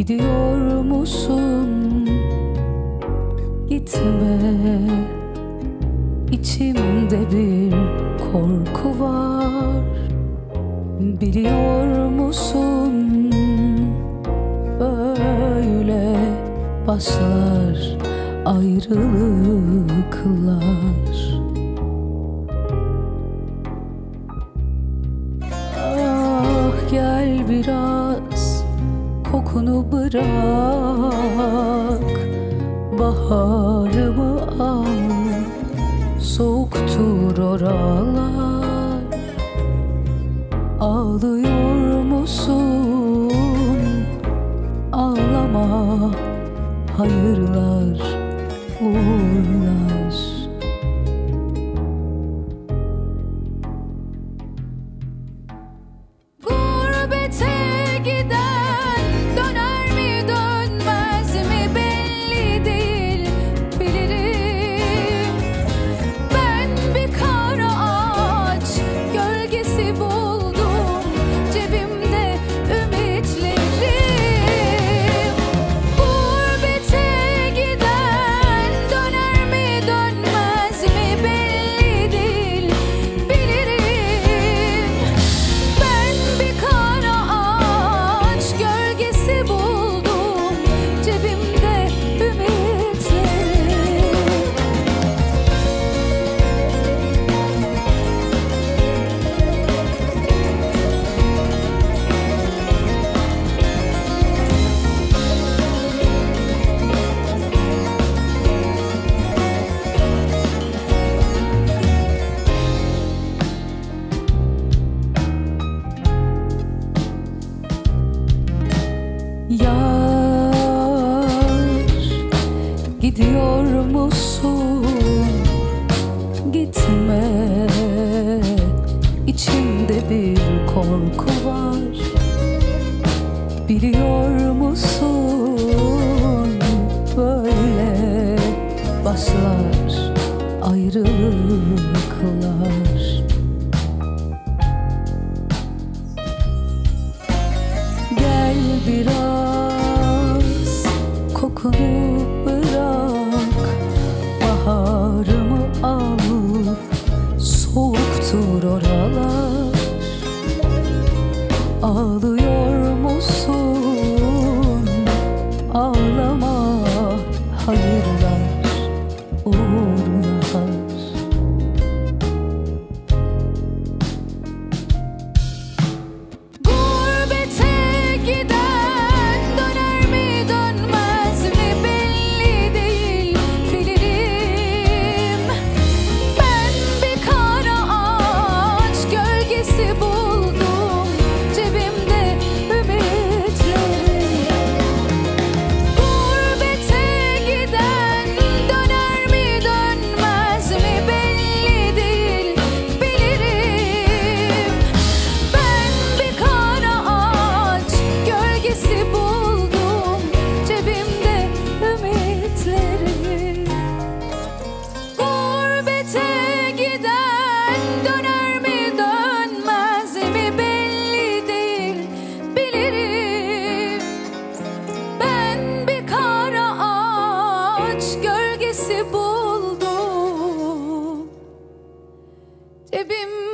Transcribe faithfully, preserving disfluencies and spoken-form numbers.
Gidiyor musun? Gitme. İçimde bir korku var. Biliyor musun? Böyle başlar ayrılıklar. Ah, gel biraz kokunu bırak, baharımı al, soğuktur oralar. Ağlıyor musun? Ağlama, hayırlar, uğurlar. Gidiyor musun? Gitme. İçimde bir korku var. Biliyor musun? Böyle başlar ayrılıklar. Gel biraz kokunu bırak, baharımı al, soğuktur oralar. Ağlıyor musun? Ağlama, hayırlar, uğurlar. Buldum cebim